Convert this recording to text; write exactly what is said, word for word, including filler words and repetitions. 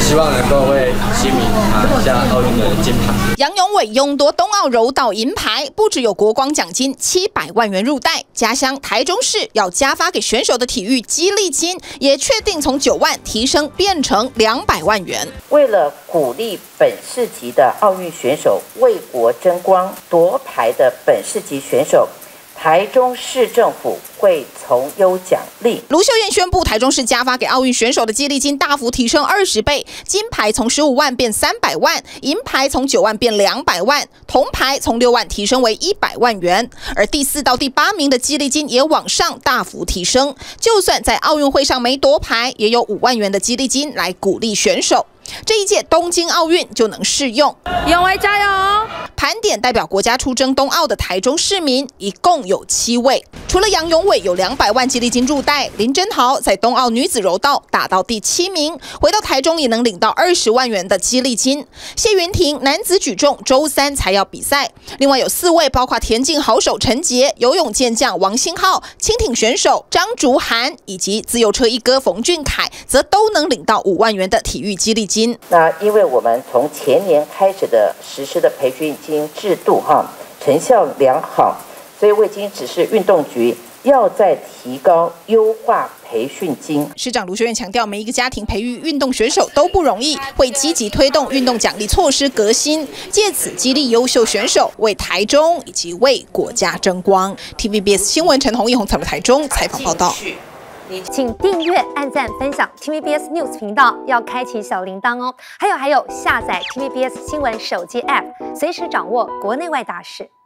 希望能够为新民拿下奥运的金牌。 杨永伟勇夺冬奥柔道银牌，不只有国光奖金七百万元入袋，家乡台中市要加发给选手的体育激励金，也确定从九万提升变成两百万元。 为了鼓励本市级的奥运选手为国争光，夺牌的本市级选手，台中市政府会从优奖励。 卢秀燕宣布，台中市加发给奥运选手的激励金大幅提升二十倍，金牌从十五万变三百万，银牌从九万变两百万，铜牌从六万提升为一百万元。而第四到第八名的激励金也往上大幅提升，就算在奥运会上没夺牌，也有五万元的激励金来鼓励选手。这一届东京奥运就能适用。 永伟加油！ 盘点代表国家出征冬奥的台中市民，一共有七位。除了杨永伟有两百万激励金入袋，林真豪在冬奥女子柔道打到第七名，回到台中也能领到二十万元的激励金。谢云婷男子举重周三才要比赛，另外有四位，包括田径好手陈杰、游泳健将王星浩、轻艇选手张竹涵以及自由车一哥冯俊凯，则都能领到五万元的体育激励金。 那因为我们从前年开始的实施的培训金制度哈，成效良好，所以我已经指示运动局要再提高优化培训金。 市长卢秀燕强调，每一个家庭培育运动选手都不容易，会积极推动运动奖励措施革新，借此激励优秀选手为台中以及为国家争光。T V B S 新闻陈宏毅、洪彩的台中采访报道。 请订阅、按赞、分享 T V B S News 频道，要开启小铃铛哦。还有还有，下载 T V B S 新闻手机 App， 随时掌握国内外大事。